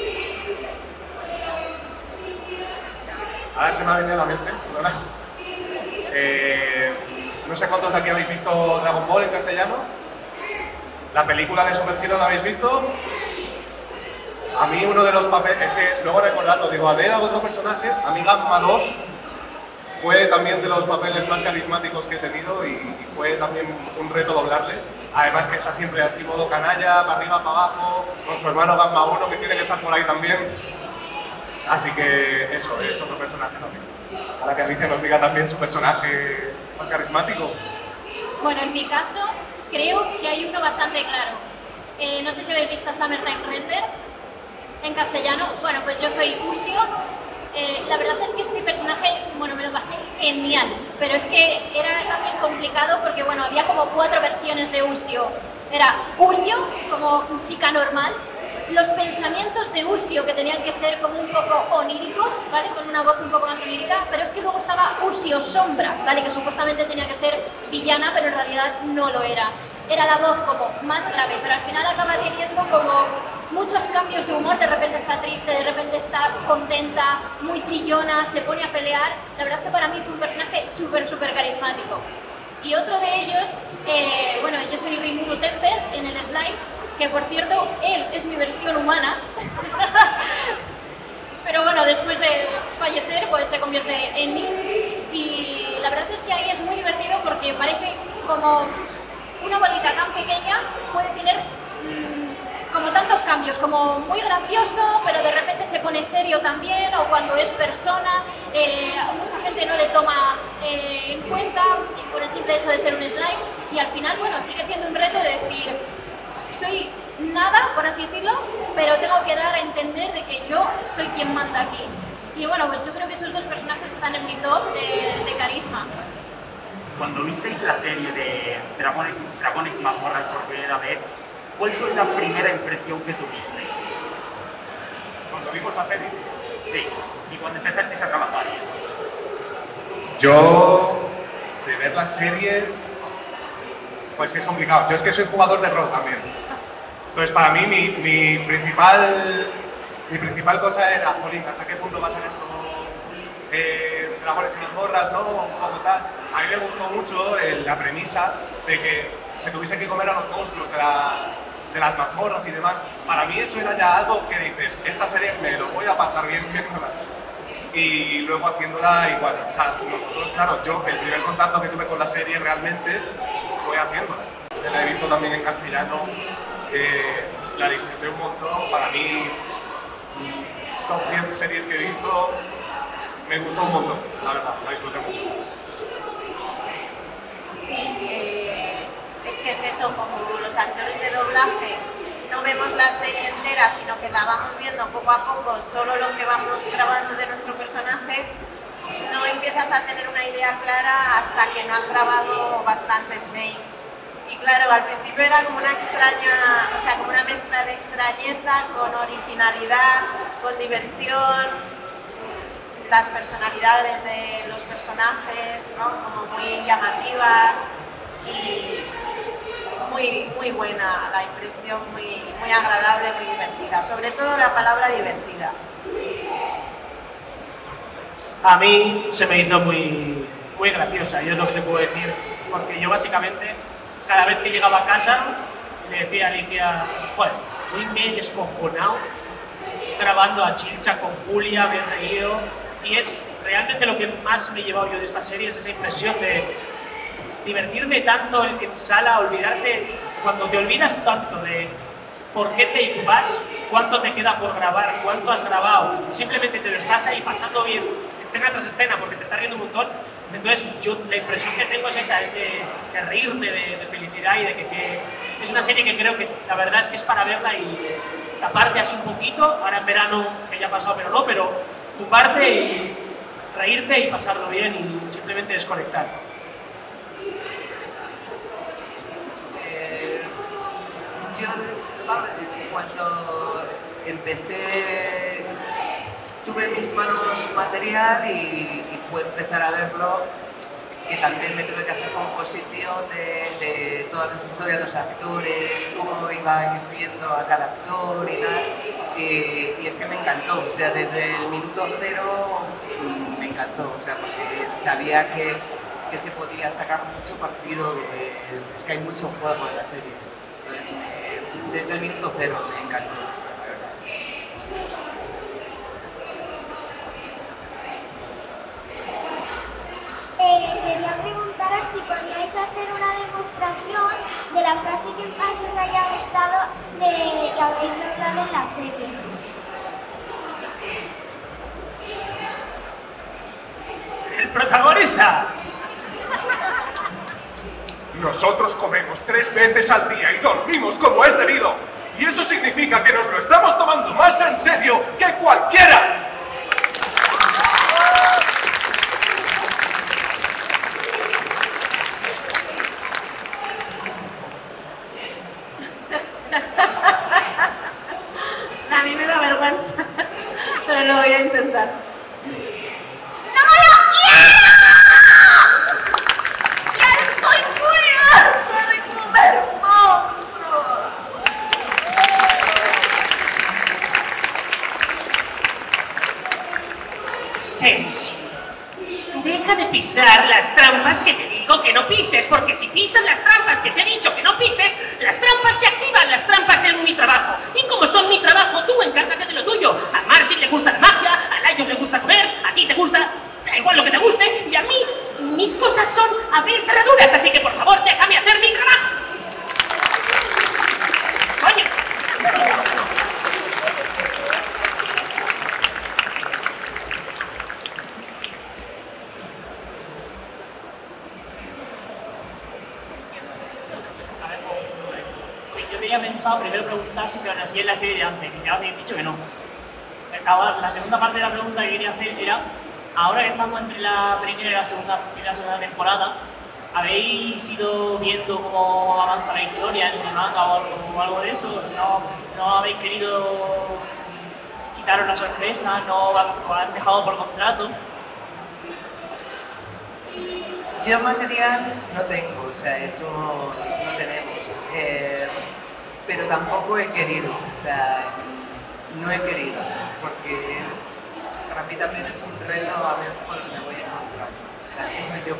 Ahora se me ha venido a la mente, ¿verdad? Eh, no sé cuántos de aquí habéis visto Dragon Ball en castellano. ¿La película de Super Hero la habéis visto? A mí uno de los papeles, es que luego recordando, digo, a ver a otro personaje, a mí Gamma dos fue también de los papeles más carismáticos que he tenido y, y fue también un reto doblarle. Además que está siempre así, modo canalla, para arriba, para abajo, con su hermano Gamma uno que tiene que estar por ahí también. Así que eso, es otro personaje también. Para que Alicia nos diga también su personaje más carismático. Bueno, en mi caso, creo que hay uno bastante claro. Eh, no sé si habéis visto Summertime Render en castellano. Bueno, pues yo soy Usio. Eh, la verdad es que este personaje, bueno, me lo pasé genial, pero es que era también complicado porque, bueno, había como cuatro versiones de Usio. Era Usio, como chica normal, los pensamientos de Usio, que tenían que ser como un poco oníricos, ¿vale? Con una voz un poco más onírica, pero es que luego estaba Usio Sombra, ¿vale? Que supuestamente tenía que ser villana, pero en realidad no lo era. Era la voz como más grave, pero al final acaba teniendo como muchos cambios de humor, de repente está triste, de repente está contenta, muy chillona, se pone a pelear. La verdad es que para mí fue un personaje súper, súper carismático. Y otro de ellos, eh, bueno, yo soy Rimuru Tempest en el Slime, que por cierto, él es mi versión humana, pero bueno, después de fallecer, pues se convierte en mí. Y la verdad es que ahí es muy divertido porque parece como una bolita tan pequeña, puede tener mmm, como tantos cambios, como muy gracioso, pero de repente se pone serio también, o cuando es persona, eh, mucha gente no le toma eh, en cuenta sí, por el simple hecho de ser un slime, y al final, bueno, sigue siendo un reto de decir, soy nada, por así decirlo, pero tengo que dar a entender de que yo soy quien manda aquí. Y bueno, pues yo creo que esos dos personajes están en mi top de, de carisma. Cuando visteis la serie de Dragones, Dragones y Mazmorras por primera vez, ¿cuál fue la primera impresión que tuvisteis? Cuando vimos la serie. Sí, y cuando empezasteis a trabajar. Yo, de ver la serie, pues que es complicado. Yo es que soy jugador de rol también. Entonces, para mí, mi, mi, principal, mi principal cosa era, jolín, ¿hasta qué punto va a ser esto? Eh, Dragones y Mazmorras, ¿no? Un poco tal. A mí me gustó mucho eh, la premisa de que se tuviese que comer a los monstruos de, la, de las mazmorras y demás. Para mí eso era ya algo que dices, esta serie me lo voy a pasar bien viéndola. Y luego haciéndola igual. O sea, nosotros, claro, yo el primer contacto que tuve con la serie realmente fue haciéndola. La he visto también en castellano, eh, la disfruté un montón. Para mí, top diez series que he visto, me gustó un montón, la verdad, la disfruté mucho. Sí, eh, es que es eso, como los actores de doblaje no vemos la serie entera, sino que la vamos viendo poco a poco, solo lo que vamos grabando de nuestro personaje, no empiezas a tener una idea clara hasta que no has grabado bastantes takes. Y claro, al principio era como una extraña, o sea, como una mezcla de extrañeza con originalidad, con diversión, las personalidades de los personajes, ¿no? Como muy llamativas y muy, muy buena la impresión, muy, muy agradable, muy divertida. Sobre todo la palabra divertida. A mí se me hizo muy, muy graciosa, y es lo que te puedo decir, porque yo básicamente, cada vez que llegaba a casa, le decía a Alicia, joder, hoy me he descojonado grabando a Chilcha con Julia, me he reído. Y es realmente lo que más me he llevado yo de esta serie, es esa impresión de divertirme tanto en sala, olvidarte, cuando te olvidas tanto de por qué te vas, cuánto te queda por grabar, cuánto has grabado, simplemente te lo estás ahí pasando bien, escena tras escena, porque te estás riendo un montón. Entonces yo la impresión que tengo es esa, es de, de reírme, de, de felicidad, y de que, que es una serie que creo que la verdad es que es para verla y taparte así un poquito, ahora en verano, que ya ha pasado, pero no, pero tu parte y reírte y pasarlo bien y simplemente desconectar. Eh, yo cuando empecé tuve en mis manos material y, y pude empezar a verlo, que también me tuve que hacer composición de, de todas las historias de los actores, cómo iba a ir viendo a cada actor y tal, y, y es que me encantó, o sea, desde el minuto cero me encantó, o sea, porque sabía que, que se podía sacar mucho partido, de, es que hay mucho juego en la serie, entonces, me, desde el minuto cero me encantó. Eh, quería preguntaros si podíais hacer una demostración de la frase que más os haya gustado de que habéis doblado en la serie. ¡El protagonista! Nosotros comemos tres veces al día y dormimos como es debido. Y eso significa que nos lo estamos tomando más en serio que cualquiera. a intentar. ¡No lo quiero! ¡Ya estoy muy harta de comer monstruos! Sensi, deja de pisar las trampas que te digo que no pises, porque si pisas las trampas que te he dicho que no pises, las trampas se activan, las trampas en mi trabajo. Y como son mi trabajo, tú encárgate de lo tuyo. A Marcin le gusta la magia, a Laios le gusta comer, a ti te gusta, da igual lo que te guste, y a mí, mis cosas son abrir cerraduras, así que por favor, déjame hacer mi trabajo. Coño. Había pensado primero preguntar si se hacía en la serie de antes, que ya habéis dicho que no. Ahora, la segunda parte de la pregunta que quería hacer era, ahora que estamos entre la primera y la segunda, y la segunda temporada, ¿habéis ido viendo cómo avanza la historia en el manga o algo, o algo de eso? ¿No, no habéis querido quitaros la sorpresa? ¿No os han dejado por contrato? Yo material no tengo, o sea, eso no tenemos. Eh, pero tampoco he querido, o sea, no he querido, porque para mí también es un reto a ver con lo que me voy a encontrar. O sea, eso yo.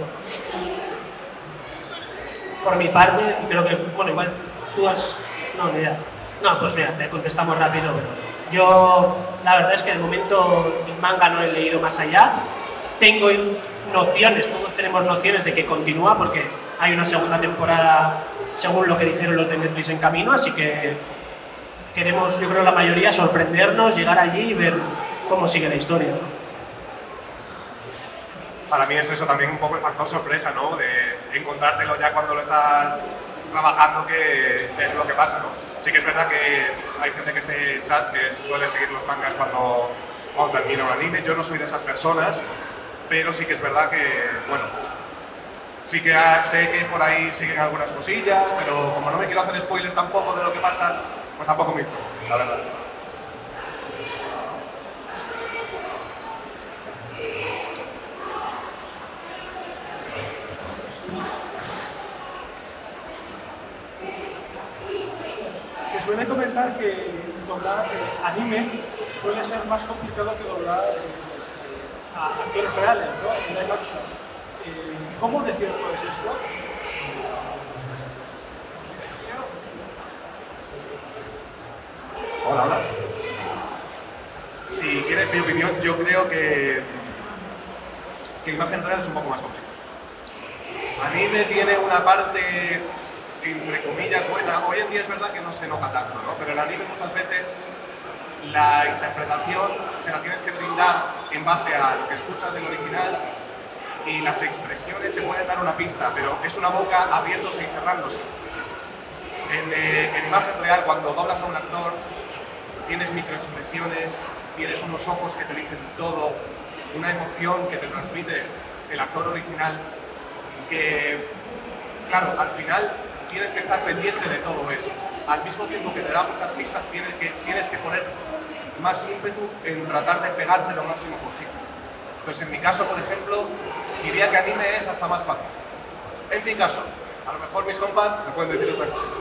Por mi parte, creo que, bueno, igual tú has... No, ni idea. No, pues mira, te contestamos rápido, pero yo, la verdad es que de momento el manga no he leído más allá. Tengo nociones, todos tenemos nociones de que continúa, porque hay una segunda temporada, según lo que dijeron los de Netflix, en camino, así que queremos, yo creo la mayoría, sorprendernos, llegar allí y ver cómo sigue la historia. Para mí es eso también un poco el factor sorpresa, ¿no? De encontrártelo ya cuando lo estás trabajando, que es lo que pasa, ¿no? Sí que es verdad que hay gente que se, que suele seguir los mangas cuando, cuando termina un anime. Yo no soy de esas personas, pero sí que es verdad que, bueno, sí que sé que por ahí siguen algunas cosillas, pero como no me quiero hacer spoiler tampoco de lo que pasa, pues tampoco me importa, la verdad. Se suele comentar que doblar eh, anime suele ser más complicado que doblar eh, pues, a actores reales, ¿no? En live action. Eh, ¿Cómo de cierto es esto? Hola, hola. Si quieres mi opinión, yo creo que, que imagen real es un poco más complicado. Anime tiene una parte, entre comillas, buena. Hoy en día es verdad que no se nota tanto, ¿no? Pero el anime muchas veces la interpretación se la tienes que brindar en base a lo que escuchas del original, y las expresiones te pueden dar una pista, pero es una boca abriéndose y cerrándose. En, eh, en imagen real, cuando doblas a un actor, tienes microexpresiones, tienes unos ojos que te dicen todo, una emoción que te transmite el actor original, que, claro, al final tienes que estar pendiente de todo eso. Al mismo tiempo que te da muchas pistas, tienes que, tienes que poner más ímpetu en tratar de pegarte lo máximo posible. Entonces, en mi caso, por ejemplo, diría que anime es hasta más fácil. En mi caso, a lo mejor mis compas me pueden decir otra cosa.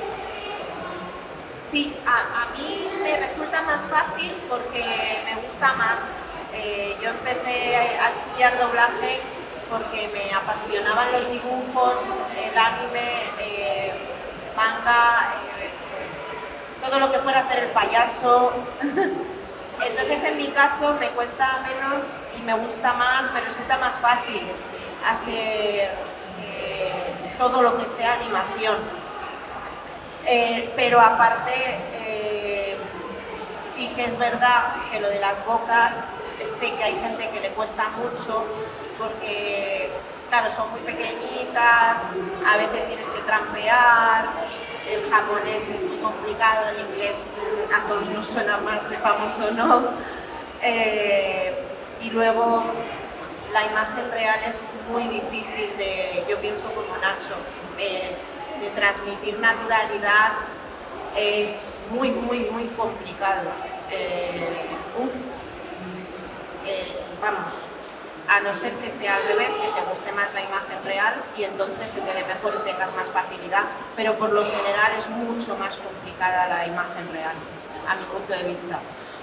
Sí, a, a mí me resulta más fácil porque me gusta más. Eh, yo empecé a estudiar doblaje porque me apasionaban los dibujos, el anime, eh, manga, eh, todo lo que fuera hacer el payaso. Entonces, en mi caso, me cuesta menos y me gusta más, me resulta más fácil hacer eh, todo lo que sea animación. Eh, pero aparte, eh, sí que es verdad que lo de las bocas, sé que hay gente que le cuesta mucho porque, claro, son muy pequeñitas, a veces tienes que trampear, el japonés es muy complicado, el inglés a todos nos suena más, sepamos o no. Eh, y luego la imagen real es muy difícil de, yo pienso como Nacho, de, de transmitir naturalidad, es muy, muy, muy complicado. Eh, uf, eh, vamos, a no ser que sea al revés, que te guste más la imagen real y entonces se te dé mejor y tengas más facilidad, pero por lo general es mucho más complicada la imagen real, a mi punto de vista.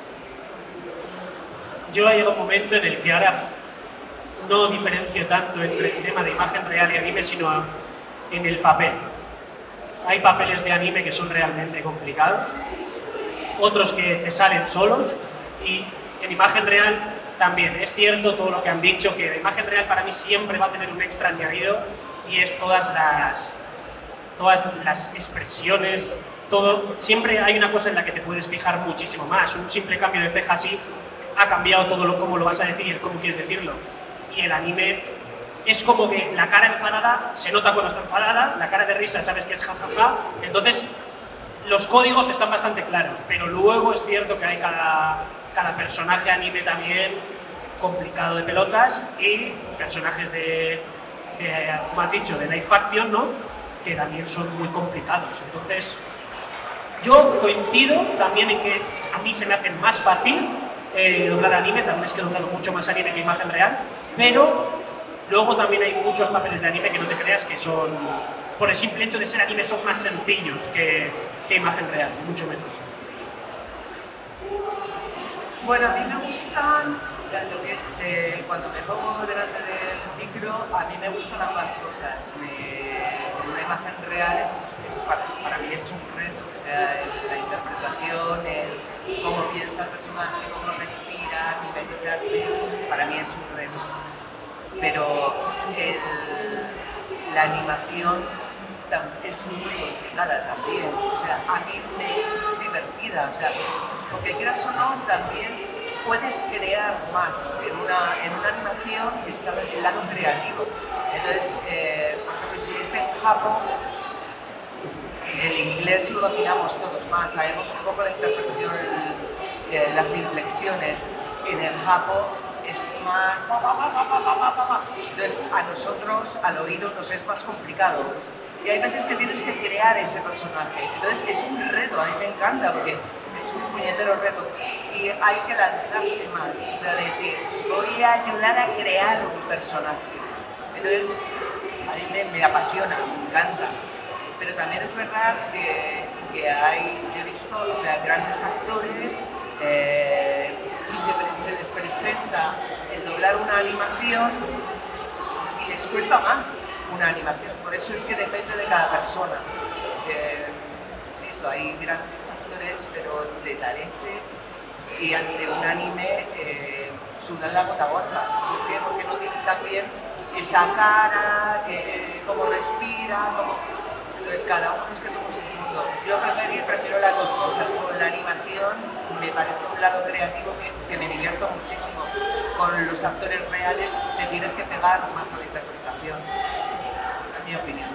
Yo ha llegado un momento en el que ahora no diferencio tanto entre el tema de imagen real y anime, sino en el papel. Hay papeles de anime que son realmente complicados, otros que te salen solos, y en imagen real también. Es cierto todo lo que han dicho, que la imagen real para mí siempre va a tener un extra añadido, y es todas las, todas las expresiones, todo. Siempre hay una cosa en la que te puedes fijar muchísimo más. Un simple cambio de ceja así ha cambiado todo lo cómo lo vas a decir y el cómo quieres decirlo. Y el anime es como que la cara enfadada se nota cuando está enfadada, la cara de risa sabes que es jajaja, entonces los códigos están bastante claros, pero luego es cierto que hay cada, cada personaje anime también complicado de pelotas, y personajes de, de como has dicho, de live action, ¿no?, que también son muy complicados. Entonces yo coincido también en que a mí se me hace más fácil eh, doblar anime, también es que he doblado mucho más anime que imagen real, pero luego también hay muchos papeles de anime que no te creas que son, por el simple hecho de ser anime, son más sencillos que, que imagen real, mucho menos. Bueno, a mí me gustan, o sea, lo que es, eh, cuando me pongo delante del micro, a mí me gustan ambas cosas. Me, una imagen real es, es para, para mí es un reto, o sea, el, la interpretación, el cómo piensa el personaje, cómo respira, mimetizarle, para mí es un reto. Pero el, la animación es muy complicada también, o sea, a mí me es muy divertida, o sea, porque quieras o no, también puedes crear más. En una, en una animación está el lado creativo. Entonces, eh, por ejemplo, si es en Japón, el inglés lo dominamos todos más, sabemos un poco la interpretación, el, eh, las inflexiones. En el Japón es más... Entonces, a nosotros, al oído, nos es más complicado. Y hay veces que tienes que crear ese personaje. Entonces, es un reto, a mí me encanta, porque es un puñetero reto. Y hay que lanzarse más, o sea, decir, voy a ayudar a crear un personaje. Entonces, a mí me, me apasiona, me encanta. Pero también es verdad que, que hay, yo he visto, o sea, grandes actores, eh, y se, se les presenta el doblar una animación y les cuesta más una animación. Por eso es que depende de cada persona. Eh, insisto, hay grandes actores, pero de la leche, y ante un anime eh, sudan la gota gorda. ¿Por qué? Porque no tienen también esa cara, que, cómo respira, cómo... Entonces cada uno es que somos un mundo. Yo prefiero, prefiero las dos cosas. Con la animación me parece un lado creativo que, que me divierto muchísimo. Con los actores reales te tienes que pegar más a la interpretación. Esa es mi opinión.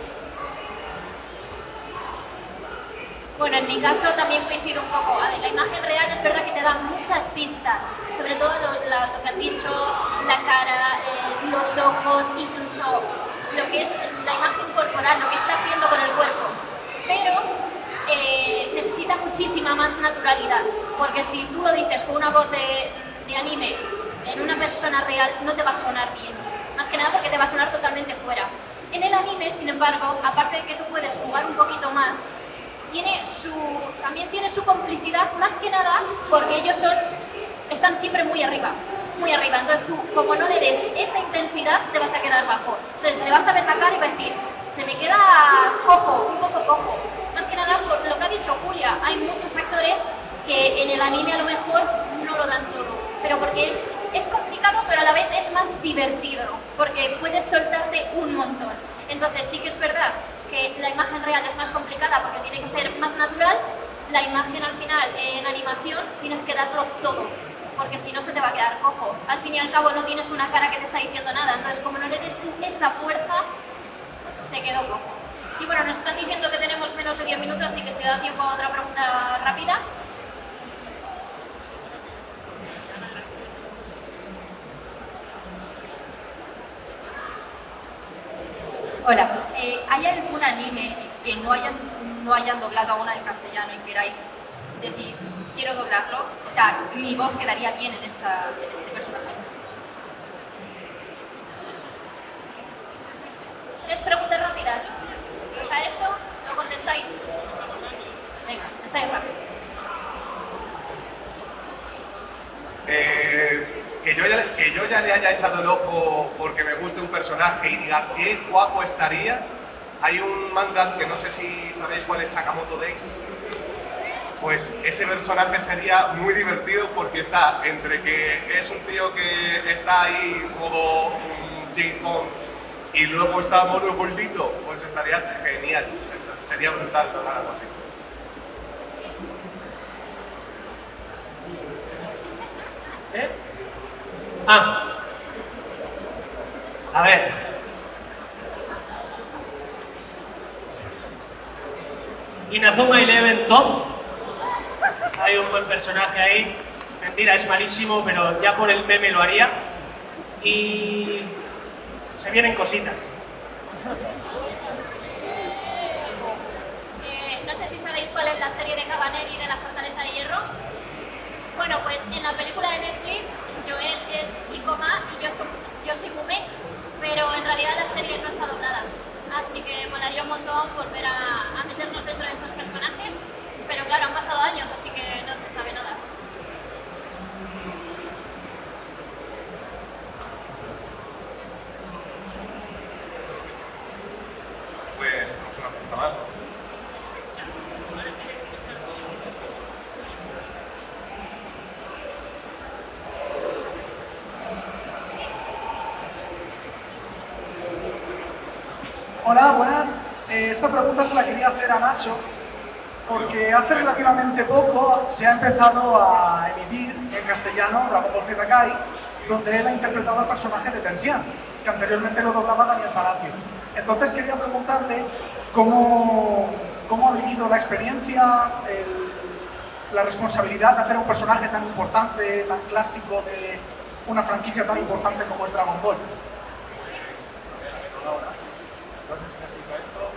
Bueno, en mi caso también coincido un poco. A ver, la imagen real es verdad que te da muchas pistas, sobre todo lo, la, lo que han dicho, la cara, eh, los ojos, incluso lo que es la imagen corporal, lo que está haciendo con el cuerpo. Pero eh, necesita muchísima más naturalidad, porque si tú lo dices con una voz de, de anime en una persona real, no te va a sonar bien. Más que nada porque te va a sonar totalmente fuera. En el anime, sin embargo, aparte de que tú puedes jugar un poquito más, tiene su, también tiene su complicidad, más que nada porque ellos son, están siempre muy arriba, muy arriba. Entonces tú, como no le des esa intensidad, te vas a quedar bajo. Entonces le vas a ver la cara y va a decir, se me queda cojo, un poco cojo. Más que nada por lo que ha dicho Julia, hay muchos actores que en el anime a lo mejor no lo dan todo, pero porque es, es complicado, pero a la vez es más divertido, porque puedes soltarte un montón. Entonces sí que es verdad que la imagen real es más complicada porque tiene que ser más natural. La imagen al final en animación tienes que darlo todo, porque si no se te va a quedar cojo. Al fin y al cabo no tienes una cara que te está diciendo nada, entonces como no le des esa fuerza, se quedó cojo. Y bueno, nos están diciendo que tenemos menos de diez minutos, así que si da tiempo a otra pregunta rápida. Hola, eh, ¿hay algún anime que no hayan, no hayan doblado aún al castellano y queráis, decís, quiero doblarlo, o sea, mi voz quedaría bien en, esta, en este personaje. Tres preguntas rápidas. Pues a esto lo contestáis. Venga, estáis rápido. Eh, que, yo ya, que yo ya le haya echado el ojo porque me guste un personaje y diga qué guapo estaría. Hay un manga que no sé si sabéis cuál es, Sakamoto Days. Pues ese personaje sería muy divertido porque está entre que es un tío que está ahí modo um, James Bond y luego está modo gordito, pues estaría genial, sería brutal doblar algo así. ¿Eh? Ah. A ver. Inazuma Eleven Toz. Hay un buen personaje ahí. Mentira, es malísimo, pero ya por el meme lo haría. Y se vienen cositas. Eh, no sé si sabéis cuál es la serie de Cabaneri de la Fortaleza de Hierro. Bueno, pues en la película de Netflix, Joel es Ikoma y yo soy, yo soy Mume, pero en realidad la serie no está doblada. Así que molaría un montón volver a, a meternos dentro de esos personajes. Pero claro, han pasado años, así que no se sabe nada. Pues tenemos una pregunta más, ¿no? Hola, buenas. Eh, esta pregunta se la quería hacer a Nacho, porque hace relativamente poco se ha empezado a emitir en castellano Dragon Ball Z Kai, donde él ha interpretado al personaje de Tensian, que anteriormente lo doblaba Daniel Palacios. Entonces quería preguntarle cómo, cómo ha vivido la experiencia, el, la responsabilidad de hacer un personaje tan importante, tan clásico de una franquicia tan importante como es Dragon Ball. No sé si se escucha esto.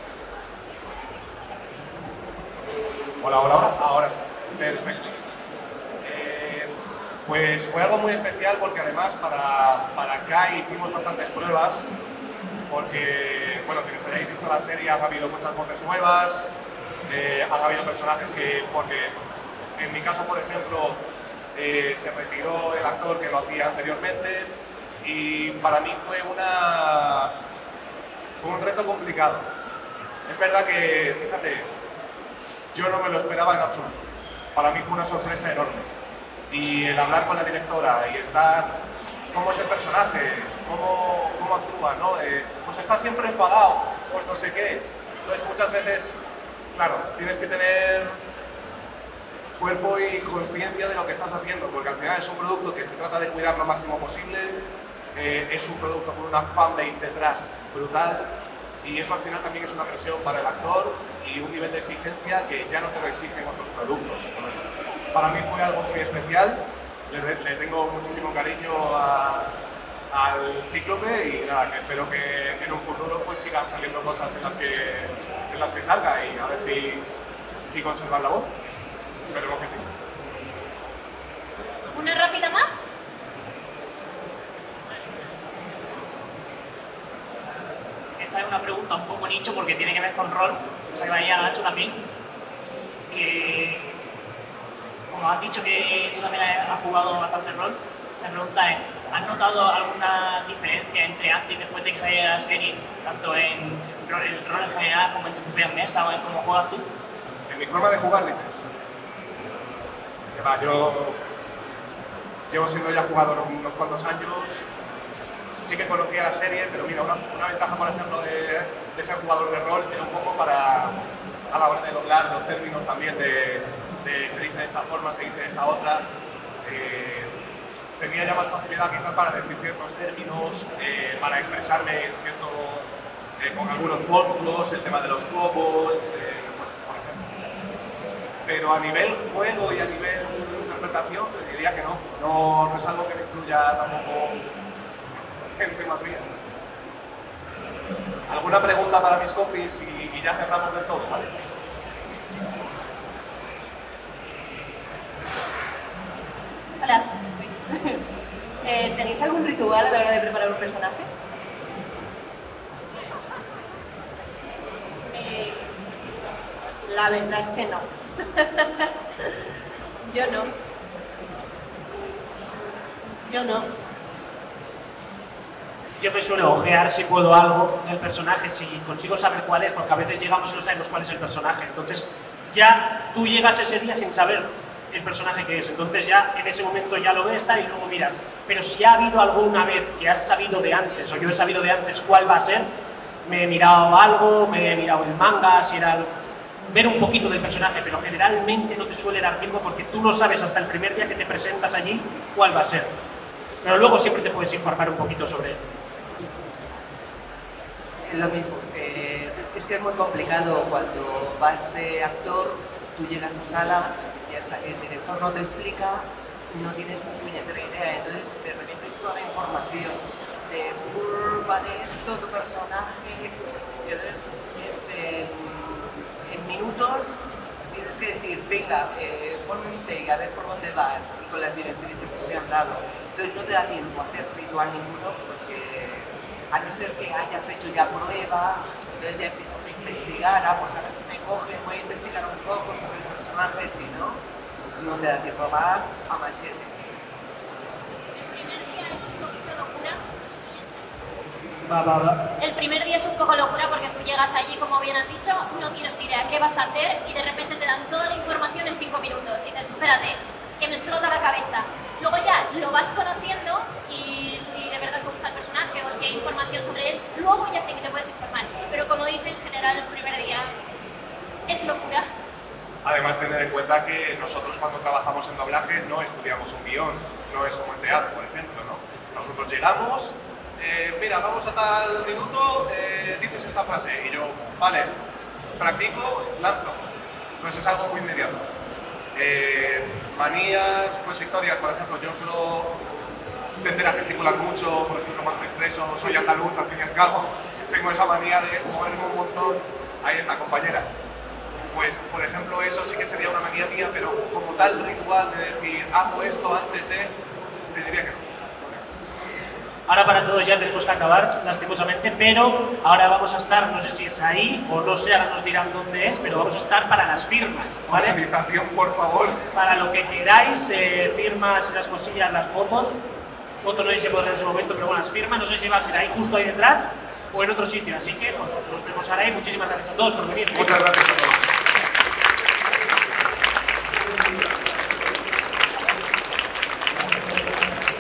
Hola, hola, hola. Ahora sí. Perfecto. Eh, pues fue algo muy especial porque además para, para Kai hicimos bastantes pruebas porque, bueno, quienes hayáis visto la serie ha habido muchas voces nuevas, eh, han habido personajes que, porque en mi caso, por ejemplo, eh, se retiró el actor que lo hacía anteriormente y para mí fue una... Fue un reto complicado. Es verdad que, fíjate, yo no me lo esperaba en absoluto. Para mí fue una sorpresa enorme. Y el hablar con la directora y estar, cómo es el personaje, cómo, cómo actúa, ¿no? Eh, pues está siempre enfadado, pues no sé qué. Entonces muchas veces, claro, tienes que tener cuerpo y conciencia de lo que estás haciendo, porque al final es un producto que se trata de cuidar lo máximo posible. Eh, es un producto con una fanbase detrás brutal y eso al final también es una presión para el actor y un nivel de exigencia que ya no te lo exigen otros productos. Entonces, para mí fue algo muy especial, le, le tengo muchísimo cariño a, al Cíclope y nada, que espero que en un futuro pues sigan saliendo cosas en las que, en las que salga y a ver si, si conservan la voz. Esperemos que sí. ¿Una rápida más? Esta es una pregunta un poco nicho porque tiene que ver con rol, o sea que vaya a Nacho también, que como has dicho que tú también has jugado bastante rol, la pregunta es, ¿has notado alguna diferencia entre antes y después de que saliera la serie, tanto en rol, el rol en general como en tu propia mesa o en cómo juegas tú? En mi forma de jugar, dices. Que va, yo llevo siendo ya jugador unos cuantos años. Sí que conocía la serie, pero mira, una, una ventaja, por ejemplo, de, de ser jugador de rol era un poco para, a la hora de doblar los términos también de, de se dice de esta forma, se dice de esta otra. Eh, tenía ya más facilidad quizás para decir ciertos términos, eh, para expresarme en cierto, eh, con algunos monstruos, el tema de los kobolds, eh, bueno, por ejemplo. Pero a nivel juego y a nivel interpretación, te diría que no. No, no es algo que me influya tampoco en demasía. ¿Alguna pregunta para mis compis y, y ya cerramos del todo, ¿vale? Hola. Eh, ¿Tenéis algún ritual a la hora de preparar un personaje? Eh, la verdad es que no. Yo no. Yo no. Yo me suelo ojear si puedo algo del personaje, si consigo saber cuál es, porque a veces llegamos y no sabemos cuál es el personaje. Entonces ya tú llegas ese día sin saber el personaje que es. Entonces ya en ese momento ya lo ves tal, y luego miras. Pero si ha habido alguna vez que has sabido de antes, o yo he sabido de antes cuál va a ser, me he mirado algo, me he mirado el manga, si era... ver un poquito del personaje, pero generalmente no te suele dar tiempo porque tú no sabes hasta el primer día que te presentas allí cuál va a ser. Pero luego siempre te puedes informar un poquito sobre él. Lo mismo, eh, es que es muy complicado cuando vas de actor, tú llegas a sala y hasta que el director no te explica, no tienes ni puñetera idea, entonces de repente es toda la información de curva de esto, tu personaje, y entonces es en, en minutos tienes que decir, venga, eh, ponme un take, a ver por dónde va, y con las directrices que te han dado. Entonces no te da tiempo a hacer ritual ninguno, porque a no ser que hayas hecho ya prueba, entonces ya empiezas a investigar, ah, pues a ver si me cogen, voy a investigar un poco sobre el personaje, si no, no te da tiempo, va a machete. Va, va, va. El primer día es un poco locura porque tú llegas allí, como bien has dicho, no tienes ni idea qué vas a hacer y de repente te dan toda la información en cinco minutos y dices, espérate, que me explota la cabeza. Luego ya lo vas conociendo y si de verdad te gusta el personaje o si hay información sobre él, luego ya sí que te puedes informar. Pero como dice, en general el primer día es locura. Además, tener en cuenta que nosotros cuando trabajamos en doblaje no estudiamos un guión, no es como en teatro, por ejemplo, ¿no? Nosotros llegamos, eh, mira, vamos a tal minuto, eh, dices esta frase, y yo, vale, practico, lanzo. Pues es algo muy inmediato. Eh, manías, pues historias, por ejemplo, yo suelo tender a gesticular mucho, por ejemplo, cuando me expreso, soy andaluz, al fin y al cabo, tengo esa manía de moverme un montón. Ahí está, compañera. Pues, por ejemplo, eso sí que sería una manía mía, pero como tal ritual de decir, hago esto antes de, te diría que no. Ahora para todos ya tenemos que acabar, lastimosamente, pero ahora vamos a estar, no sé si es ahí o no sé, ahora nos dirán dónde es, pero vamos a estar para las firmas, ¿vale? Organización, por favor. Para lo que queráis, eh, firmas y las cosillas, las fotos. Fotos no sé si se podrá en ese momento, pero bueno, las firmas, no sé si va a ser ahí, justo ahí detrás, o en otro sitio. Así que pues, nos vemos ahora y muchísimas gracias a todos por venir. Muchas gracias a todos.